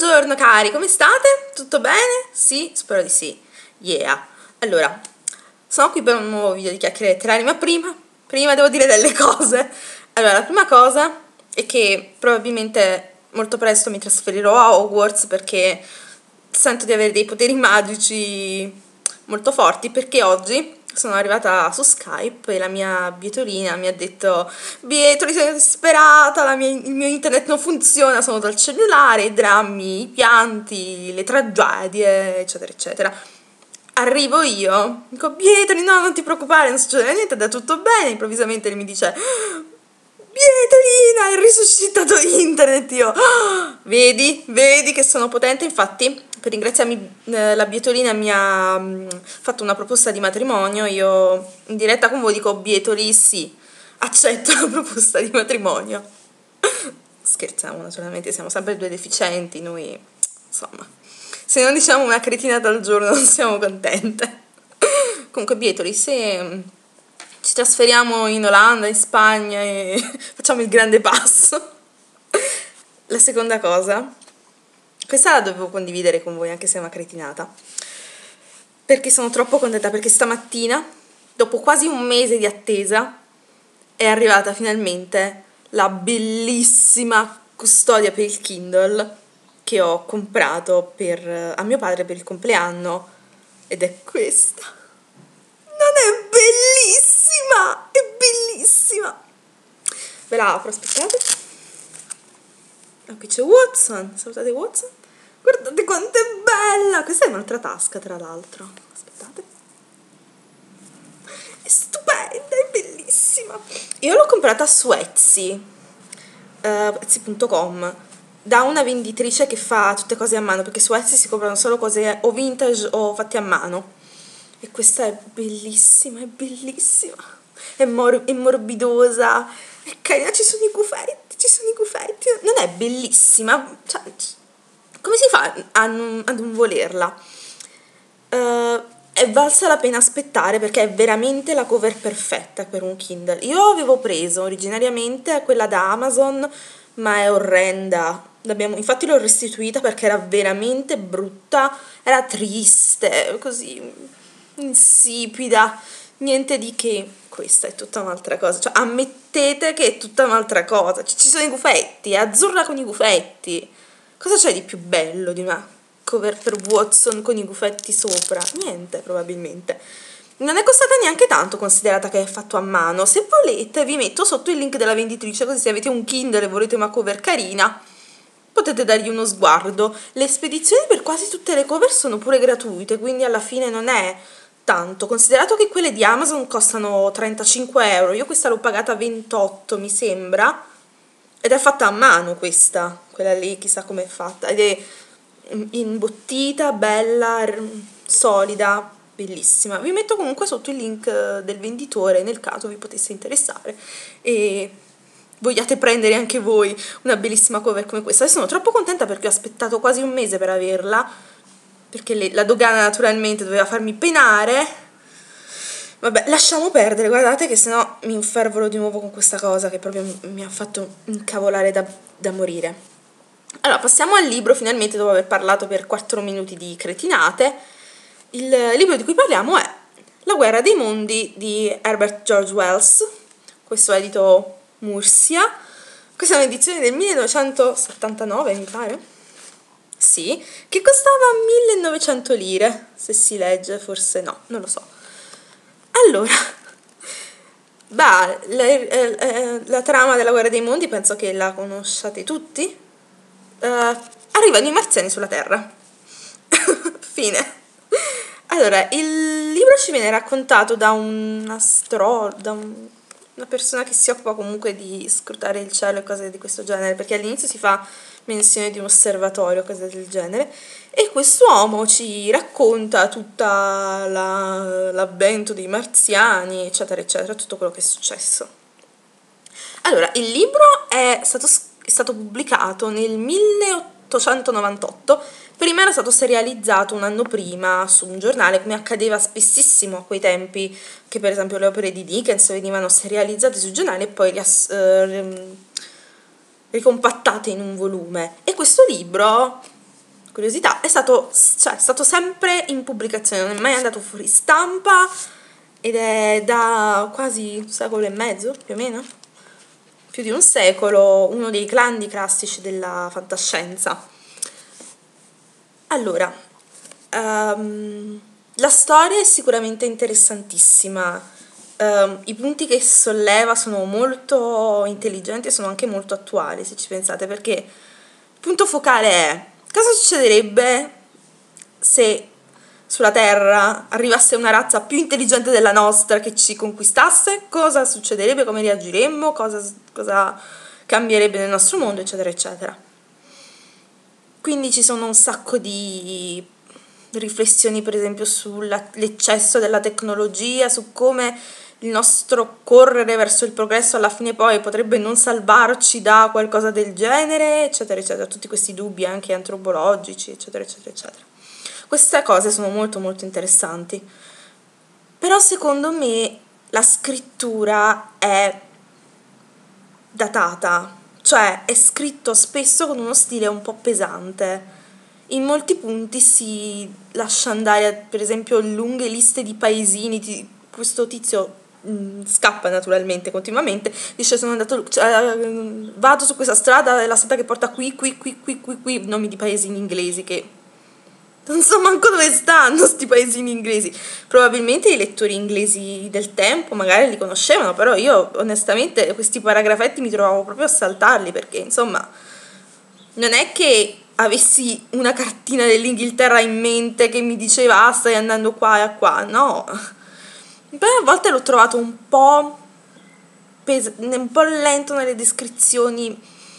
Buongiorno cari, come state? Tutto bene? Sì? Spero di sì. Yeah. Allora, sono qui per un nuovo video di chiacchiere letterari, ma prima devo dire delle cose. Allora, la prima cosa è che probabilmente molto presto mi trasferirò a Hogwarts perché sento di avere dei poteri magici molto forti, perché oggi sono arrivata su Skype e la mia bietolina mi ha detto: Bietoli, sono disperata, il mio internet non funziona, sono dal cellulare, i drammi, i pianti, le tragedie, eccetera, eccetera. Arrivo io, dico: Bietoli, no, non ti preoccupare, non succede niente, è tutto bene. Improvvisamente lui mi dice: Bietolina, hai risuscitato internet. Io: vedi che sono potente. Infatti, per ringraziarmi, la Bietolina mi ha fatto una proposta di matrimonio. Io in diretta con voi dico: Bietoli, sì, accetto la proposta di matrimonio. Scherziamo, naturalmente, siamo sempre due deficienti, noi, insomma, se non diciamo una cretinata al giorno non siamo contente. Comunque, Bietoli, se ci trasferiamo in Olanda, in Spagna e facciamo il grande passo. La seconda cosa, questa la dovevo condividere con voi anche se è una cretinata, perché sono troppo contenta, perché stamattina, dopo quasi un mese di attesa, è arrivata finalmente la bellissima custodia per il Kindle che ho comprato a mio padre per il compleanno, ed è questa. Non è bellissima? È bellissima! Ve la apro, aspettate. Qui c'è Watson, salutate Watson. Guardate quanto è bella! Questa è un'altra tasca, tra l'altro. Aspettate. È stupenda, è bellissima. Io l'ho comprata su Etsy, Etsy.com, da una venditrice che fa tutte cose a mano, perché su Etsy si comprano solo cose o vintage o fatte a mano. E questa è bellissima, è bellissima. È morbidosa, è carina, ci sono i gufetti. Non è bellissima? Cioè, come si fa a non volerla? È valsa la pena aspettare perché è veramente la cover perfetta per un Kindle. Io avevo preso originariamente quella da Amazon, ma è orrenda. Infatti l'ho restituita perché era veramente brutta, era triste, così insipida, niente di che. Questa è tutta un'altra cosa, cioè ammettete che è tutta un'altra cosa. Ci sono i gufetti, è azzurra con i gufetti. Cosa c'è di più bello di una cover per Watson con i gufetti sopra? Niente, probabilmente. Non è costata neanche tanto, considerata che è fatto a mano. Se volete vi metto sotto il link della venditrice, così se avete un Kindle e volete una cover carina potete dargli uno sguardo. Le spedizioni per quasi tutte le cover sono pure gratuite, quindi alla fine non è tanto, considerato che quelle di Amazon costano 35 euro. Io questa l'ho pagata 28 mi sembra, ed è fatta a mano questa, quella lì chissà com'è fatta, ed è imbottita, bella, solida, bellissima. Vi metto comunque sotto il link del venditore nel caso vi potesse interessare e vogliate prendere anche voi una bellissima cover come questa. Sono troppo contenta perché ho aspettato quasi un mese per averla, perché la dogana naturalmente doveva farmi penare. Vabbè, lasciamo perdere, guardate che sennò mi infervoro di nuovo con questa cosa che proprio mi ha fatto incavolare da morire. Allora, passiamo al libro, finalmente, dopo aver parlato per 4 minuti di cretinate. Il libro di cui parliamo è La guerra dei mondi di Herbert George Wells. Questo è edito Mursia. Questa è un'edizione del 1979, mi pare. Sì, che costava 1900 lire, se si legge, forse no, non lo so. Allora, la trama della guerra dei mondi penso che la conosciate tutti. Arrivano i marziani sulla Terra. Fine. Allora, il libro ci viene raccontato da una persona che si occupa comunque di scrutare il cielo e cose di questo genere, perché all'inizio si fa menzione di un osservatorio, cose del genere, e quest'uomo ci racconta tutta l'avvento dei marziani, eccetera, eccetera, tutto quello che è successo. Allora, il libro è stato pubblicato nel 1898, prima era stato serializzato un anno prima su un giornale, come accadeva spessissimo a quei tempi, che per esempio le opere di Dickens venivano serializzate sui giornali e poi ricompattate in un volume. E questo libro curiosità, è stato sempre in pubblicazione, non è mai andato fuori stampa ed è da quasi un secolo e mezzo, più o meno, più di un secolo, uno dei grandi classici della fantascienza. Allora, la storia è sicuramente interessantissima. I punti che solleva sono molto intelligenti e sono anche molto attuali, se ci pensate, perché il punto focale è: cosa succederebbe se sulla Terra arrivasse una razza più intelligente della nostra che ci conquistasse? Cosa succederebbe? Come reagiremmo? Cosa cambierebbe nel nostro mondo, eccetera, eccetera. Quindi ci sono un sacco di riflessioni, per esempio, sull'eccesso della tecnologia, su come il nostro correre verso il progresso alla fine poi potrebbe non salvarci da qualcosa del genere, eccetera, eccetera. Tutti questi dubbi anche antropologici, eccetera, eccetera, eccetera. Queste cose sono molto, molto interessanti. Però secondo me la scrittura è datata, cioè è scritto spesso con uno stile un po' pesante. In molti punti si lascia andare, per esempio, lunghe liste di paesini. Questo tizio scappa naturalmente continuamente, dice: sono andato, vado su questa strada, è la strada che porta qui, nomi di paesini inglesi che non so manco dove stanno sti paesini inglesi. Probabilmente i lettori inglesi del tempo magari li conoscevano, però io onestamente questi paragrafetti mi trovavo proprio a saltarli, perché insomma non è che avessi una cartina dell'Inghilterra in mente che mi diceva: ah, stai andando qua e qua, no. Poi a volte l'ho trovato un po' lento nelle descrizioni.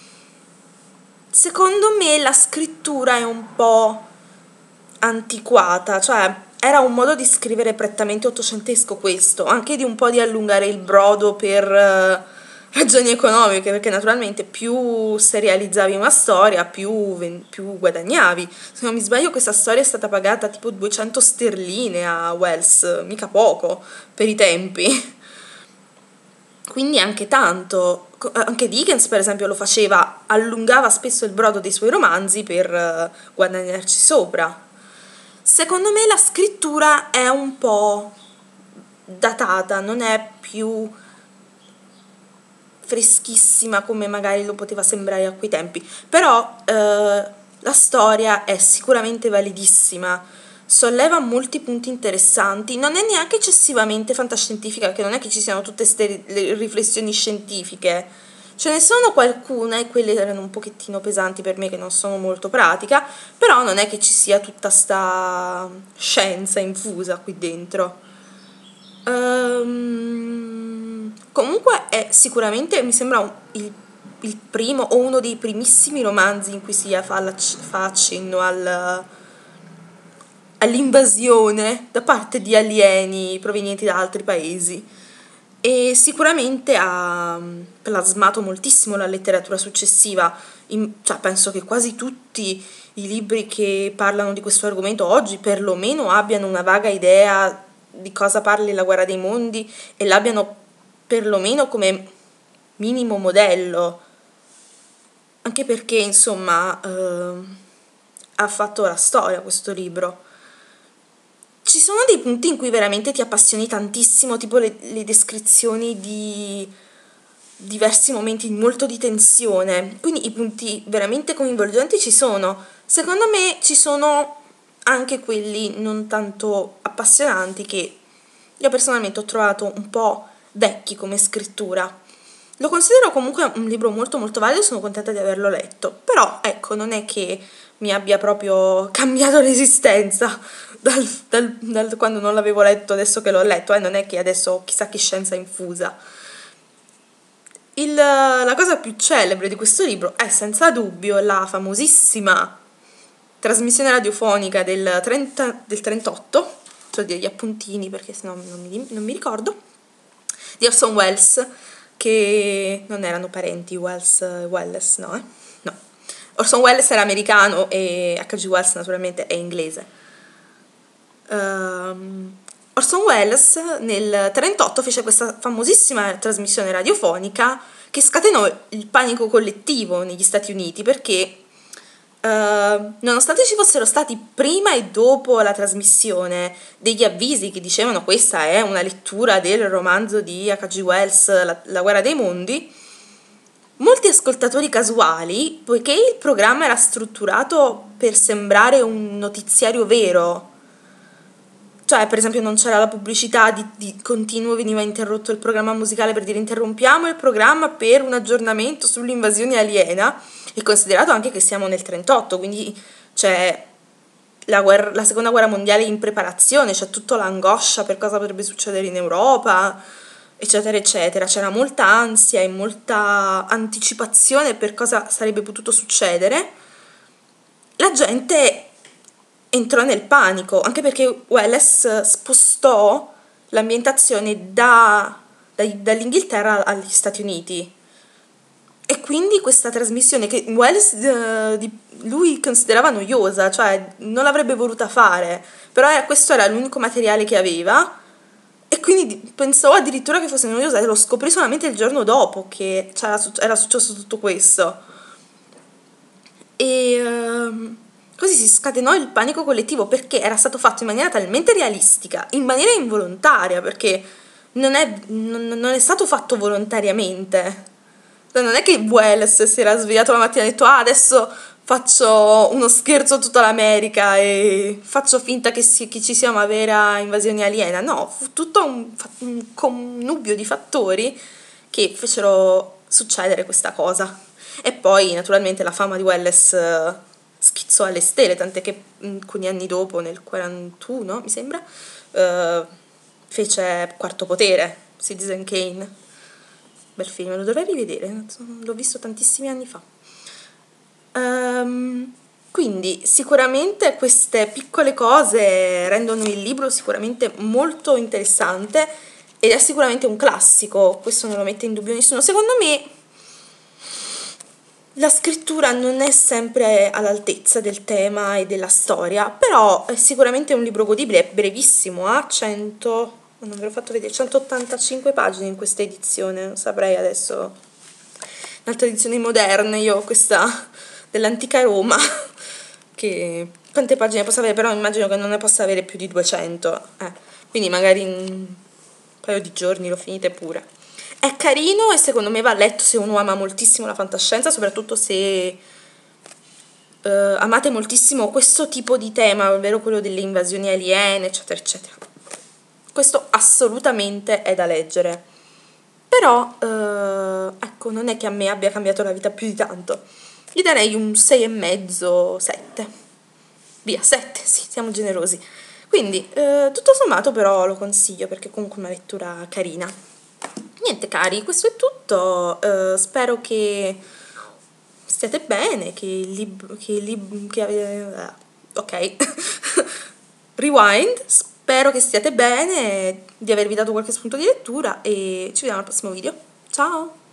Secondo me la scrittura è un po' antiquata, cioè era un modo di scrivere prettamente ottocentesco questo, anche di un po' di allungare il brodo per ragioni economiche, perché naturalmente più serializzavi una storia più guadagnavi. Se non mi sbaglio questa storia è stata pagata tipo 200 sterline a Wells, mica poco per i tempi. Quindi anche tanto. Anche Dickens per esempio lo faceva, allungava spesso il brodo dei suoi romanzi per guadagnarci sopra. Secondo me la scrittura è un po' datata, non è più freschissima come magari lo poteva sembrare a quei tempi, però la storia è sicuramente validissima, solleva molti punti interessanti, non è neanche eccessivamente fantascientifica, che non è che ci siano tutte queste riflessioni scientifiche. Ce ne sono qualcune, e quelle erano un pochettino pesanti per me, che non sono molto pratica, però non è che ci sia tutta sta scienza infusa qui dentro. Comunque è sicuramente, mi sembra il primo o uno dei primissimi romanzi in cui si fa accenno all'invasione da parte di alieni provenienti da altri paesi, e sicuramente ha plasmato moltissimo la letteratura successiva. Cioè, penso che quasi tutti i libri che parlano di questo argomento oggi perlomeno abbiano una vaga idea di cosa parli la Guerra dei Mondi e l'abbiano perlomeno come minimo modello, anche perché insomma ha fatto la storia questo libro. Ci sono dei punti in cui veramente ti appassioni tantissimo, tipo le descrizioni di diversi momenti molto di tensione, quindi i punti veramente coinvolgenti ci sono. Secondo me ci sono anche quelli non tanto appassionanti, che io personalmente ho trovato un po' vecchi come scrittura. Lo considero comunque un libro molto molto valido, sono contenta di averlo letto, però ecco, non è che mi abbia proprio cambiato l'esistenza dal quando non l'avevo letto, adesso che l'ho letto, non è che adesso ho chissà che scienza infusa. La cosa più celebre di questo libro è senza dubbio la famosissima trasmissione radiofonica del 38, cioè degli appuntini perché sennò non mi ricordo, di Orson Welles, che non erano parenti Welles, no? No. Orson Welles era americano e H.G. Wells naturalmente è inglese. Orson Welles nel 1938 fece questa famosissima trasmissione radiofonica che scatenò il panico collettivo negli Stati Uniti, perché nonostante ci fossero stati prima e dopo la trasmissione degli avvisi che dicevano questa è una lettura del romanzo di H.G. Wells, La guerra dei mondi, molti ascoltatori casuali, poiché il programma era strutturato per sembrare un notiziario vero, cioè per esempio non c'era la pubblicità di continuo, veniva interrotto il programma musicale per dire interrompiamo il programma per un aggiornamento sull'invasione aliena, e considerato anche che siamo nel 38, quindi c'è la seconda guerra mondiale in preparazione, c'è tutta l'angoscia per cosa potrebbe succedere in Europa, eccetera eccetera, c'era molta ansia e molta anticipazione per cosa sarebbe potuto succedere. La gente entrò nel panico, anche perché Welles spostò l'ambientazione dall'Inghilterra agli Stati Uniti. E quindi questa trasmissione che Welles lui considerava noiosa, cioè non l'avrebbe voluta fare, però questo era l'unico materiale che aveva, e quindi pensò addirittura che fosse noiosa, e lo scoprì solamente il giorno dopo che era successo tutto questo. E così si scatenò il panico collettivo, perché era stato fatto in maniera talmente realistica, in maniera involontaria, perché non è stato fatto volontariamente. Cioè, non è che Wells si era svegliato la mattina e ha detto adesso faccio uno scherzo a tutta l'America e faccio finta che ci sia una vera invasione aliena. No, fu tutto un connubio di fattori che fecero succedere questa cosa. E poi naturalmente la fama di Welles schizzò alle stelle, tant'è che alcuni anni dopo, nel 41 mi sembra, fece Quarto Potere, Citizen Kane. Bel film, lo dovrei rivedere, l'ho visto tantissimi anni fa. Quindi sicuramente queste piccole cose rendono il libro sicuramente molto interessante, ed è sicuramente un classico, questo non lo mette in dubbio nessuno. Secondo me la scrittura non è sempre all'altezza del tema e della storia, però è sicuramente un libro godibile, è brevissimo, ha 100, non ve l'ho fatto vedere, 185 pagine in questa edizione, non saprei adesso, in altre edizioni moderne, io ho questa dell'antica Roma, che quante pagine possa avere, però immagino che non ne possa avere più di 200, quindi magari in un paio di giorni lo finite pure. È carino e secondo me va letto se uno ama moltissimo la fantascienza, soprattutto se amate moltissimo questo tipo di tema, ovvero quello delle invasioni aliene, eccetera, eccetera. Questo assolutamente è da leggere. Però, ecco, non è che a me abbia cambiato la vita più di tanto. Gli darei un 6,5, 7. Via, 7, sì, siamo generosi. Quindi, tutto sommato però lo consiglio perché comunque è una lettura carina. Niente cari, questo è tutto, spero che stiate bene, ok, rewind, spero che stiate bene, di avervi dato qualche spunto di lettura e ci vediamo al prossimo video, ciao!